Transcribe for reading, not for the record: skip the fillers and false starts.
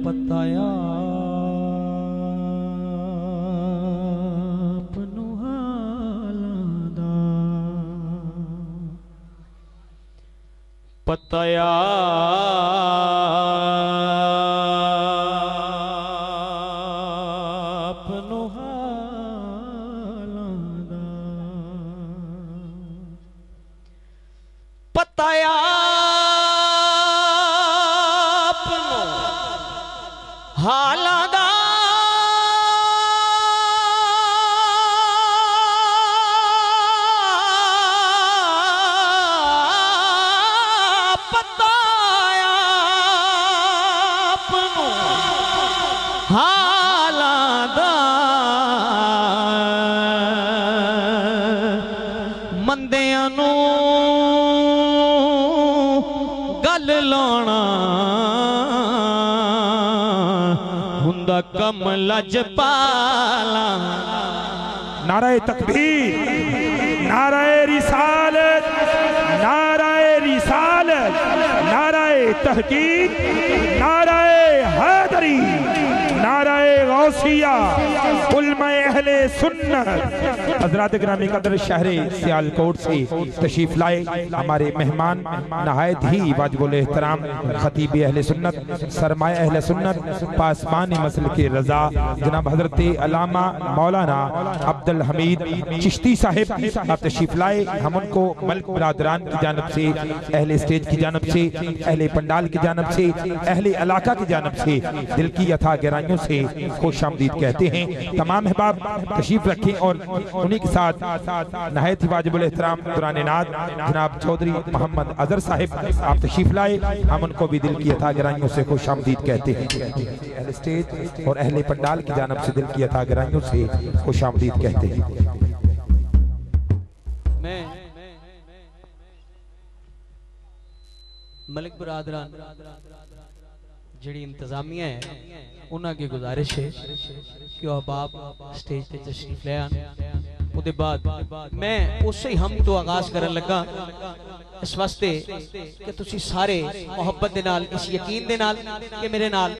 पताया अपनू हालां दा पताया अपनू हालां दा पताया हालां दा पताया अपनू हालां दा मंदियां नू गल लाना हुंदा कम लजपाला। नाराए तकबीर, नाराए रिसालत, नाराए रिसालत, नाराए तहकीक, नाराए हैदरी, नाराए गौसिया, उलमाए अहले सुन्नत। हजरात गिरामी कदर शहरे सियालकोट से तशरीफ लाए हमारे मेहमान नहायत ही वाजिबुल एहतराम खतीब अहले सुन्नत, सरमाए अहले सुन्नत, पासमानी मसल के रजा जनाब हजरत अल्लामा मौलाना अब्दुल हमीद चिश्ती साहिब आप तशरीफ लाए। हम उनको मल्क बिरादरान की जानब से, अहले स्टेज की जानब से, अहले पंडाल की जानब से, अहले इलाका की जानब से दिल की यथा गहराइयों से खुश आमदीद कहते हैं। तमाम अहबाब तशरीफ रखें और उन्हीं के साथ नहायत ही वाजिबुल एहतराम दुराने नाद जनाब चौधरी मोहम्मद अजहर साहिब आप तशरीफ लाए। हम उनको भी दिल की यथा गहराइयों से खुश आमदीद कहते हैं। अहले स्टेज और अहले पंडाल की जानब से दिल की यथा गहराइयों से खुश आमदीद कहते हैं। मैं मलिक बरादरान जिहड़ी इंतजामिया है उन्हां की गुजारिश है कि आप स्टेज पे तशरीफ ले आन। उसके बाद मैं उसे हम तो आगाज करन लगा इस वास्ते कि तुसी सारे मोहब्बत दे नाल, इस यकीन दे नाल कि मेरे नाल